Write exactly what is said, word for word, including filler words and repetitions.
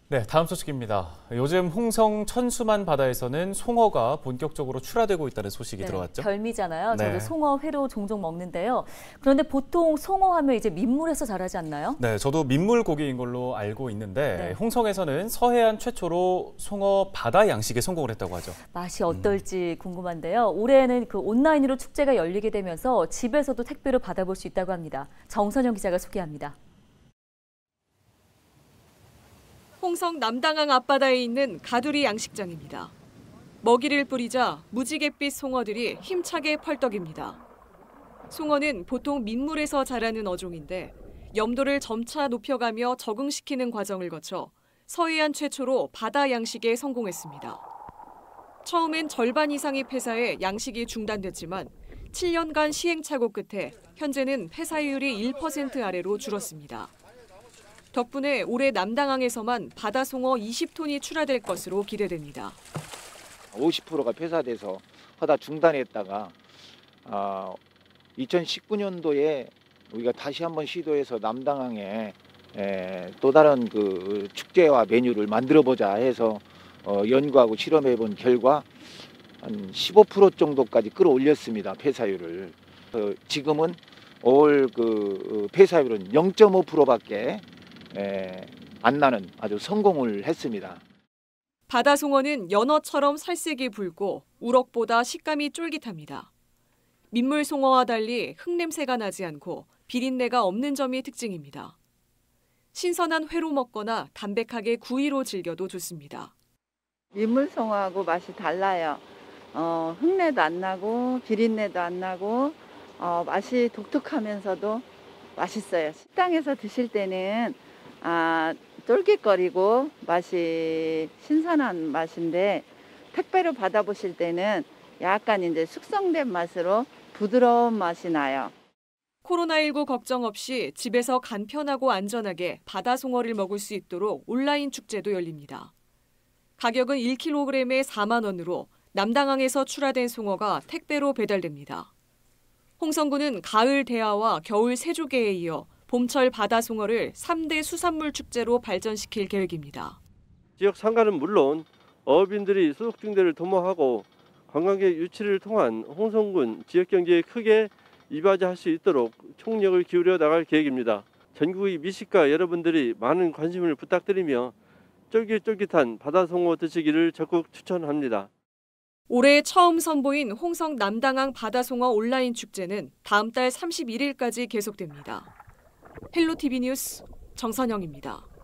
네, 다음 소식입니다. 요즘 홍성 천수만 바다에서는 송어가 본격적으로 출하되고 있다는 소식이 네, 들어왔죠. 별미잖아요. 네. 저도 송어 회로 종종 먹는데요. 그런데 보통 송어 하면 이제 민물에서 자라지 않나요? 네, 저도 민물 고기인 걸로 알고 있는데 네. 홍성에서는 서해안 최초로 송어 바다 양식에 성공을 했다고 하죠. 맛이 어떨지 음. 궁금한데요. 올해에는 그 온라인으로 축제가 열리게 되면서 집에서도 택배로 받아볼 수 있다고 합니다. 정선영 기자가 소개합니다. 홍성 남당항 앞바다에 있는 가두리 양식장입니다. 먹이를 뿌리자 무지갯빛 송어들이 힘차게 펄떡입니다. 송어는 보통 민물에서 자라는 어종인데 염도를 점차 높여가며 적응시키는 과정을 거쳐 서해안 최초로 바다 양식에 성공했습니다. 처음엔 절반 이상이 폐사해 양식이 중단됐지만 칠 년간 시행착오 끝에 현재는 폐사율이 일 퍼센트 아래로 줄었습니다. 덕분에 올해 남당항에서만 바다송어 이십 톤이 출하될 것으로 기대됩니다. 오십 퍼센트가 폐사돼서 하다 중단했다가 어, 이천십구 년도에 우리가 다시 한번 시도해서 남당항에 에, 또 다른 그 축제와 메뉴를 만들어보자 해서 어, 연구하고 실험해본 결과 한 십오 퍼센트 정도까지 끌어올렸습니다. 폐사율을. 어, 지금은 올 그 폐사율은 영 점 오 퍼센트밖에 에, 안 나는 아주 성공을 했습니다. 바다송어는 연어처럼 살색이 붉고 우럭보다 식감이 쫄깃합니다. 민물송어와 달리 흙냄새가 나지 않고 비린내가 없는 점이 특징입니다. 신선한 회로 먹거나 담백하게 구이로 즐겨도 좋습니다. 민물송어하고 맛이 달라요. 어, 흙내도 안 나고 비린내도 안 나고 어, 맛이 독특하면서도 맛있어요. 식당에서 드실 때는 아, 쫄깃거리고 맛이 신선한 맛인데 택배로 받아보실 때는 약간 이제 숙성된 맛으로 부드러운 맛이 나요. 코로나십구 걱정 없이 집에서 간편하고 안전하게 바다송어를 먹을 수 있도록 온라인 축제도 열립니다. 가격은 일 킬로그램에 사만 원으로 남당항에서 출하된 송어가 택배로 배달됩니다. 홍성군은 가을 대하와 겨울 새조개에 이어 봄철 바다송어를 삼 대 수산물 축제로 발전시킬 계획입니다. 지역 상가는 물론 어업인들이 소득 증대를 도모하고 관광객 유치를 통한 홍성군 지역 경제에 크게 이바지할 수 있도록 총력을 기울여 나갈 계획입니다. 전국의 미식가 여러분들이 많은 관심을 부탁드리며 쫄깃쫄깃한 바다송어 드시기를 적극 추천합니다. 올해 처음 선보인 홍성 남당항 바다송어 온라인 축제는 다음 달 삼십일 일까지 계속됩니다. 헬로티비 뉴스 정선영입니다.